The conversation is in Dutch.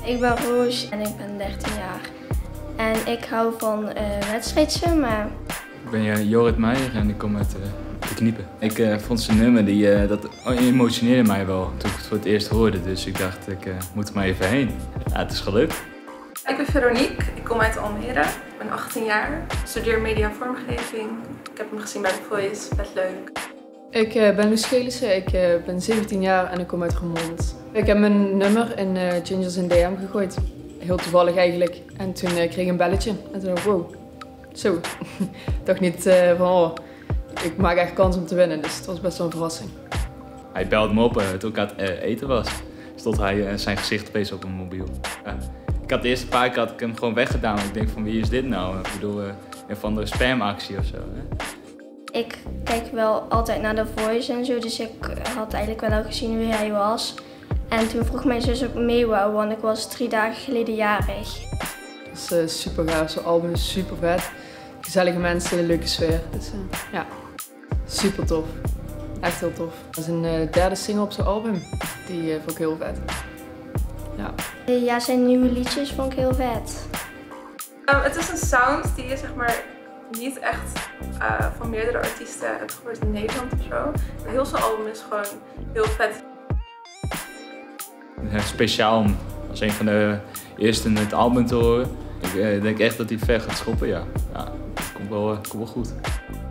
Ik ben Roos en ik ben 13 jaar. En ik hou van wedstrijdzwemmen. Ik ben Jorrit Meijer en ik kom uit de Kniepen. Ik vond zijn nummer, dat emotioneerde mij wel toen ik het voor het eerst hoorde. Dus ik dacht, ik moet er maar even heen. Ja, het is gelukt. Ik ben Veronique, ik kom uit Almere. Ik ben 18 jaar, studeer media vormgeving. Ik heb hem gezien bij The Voice, vet leuk. Ik ben Loes Gelissen, ik ben 17 jaar en ik kom uit Roermond. Ik heb mijn nummer in Gingers in DM gegooid. Heel toevallig eigenlijk. En toen kreeg ik een belletje. En toen dacht ik, wow, zo. Ik dacht niet van, oh, ik maak echt kans om te winnen. Dus het was best wel een verrassing. Hij belde me op toen ik aan het eten was. Stond hij zijn gezicht opeens op mijn mobiel. Ik had de eerste paar keer hem gewoon weggedaan. Ik denk van, wie is dit nou? Ik bedoel, een van de spamactie of zo. Hè? Ik kijk wel altijd naar The Voice en zo, dus ik had eigenlijk wel al gezien wie hij was. En toen vroeg mijn zus ook mee wou, want ik was 3 dagen geleden jarig. Het is super gaaf, zo'n album is super vet. Gezellige mensen, een leuke sfeer. Dus ja, super tof. Echt heel tof. Dat is een derde single op zijn album. Die vond ik heel vet. Ja. Ja, zijn nieuwe liedjes vond ik heel vet. Het is een sound die je zeg maar niet echt van meerdere artiesten hebt gehoord in Nederland of zo. Heel zijn album is gewoon heel vet. Speciaal om als een van de eersten het album te horen. Ik denk echt dat hij ver gaat schoppen, ja. Ja, dat komt wel goed.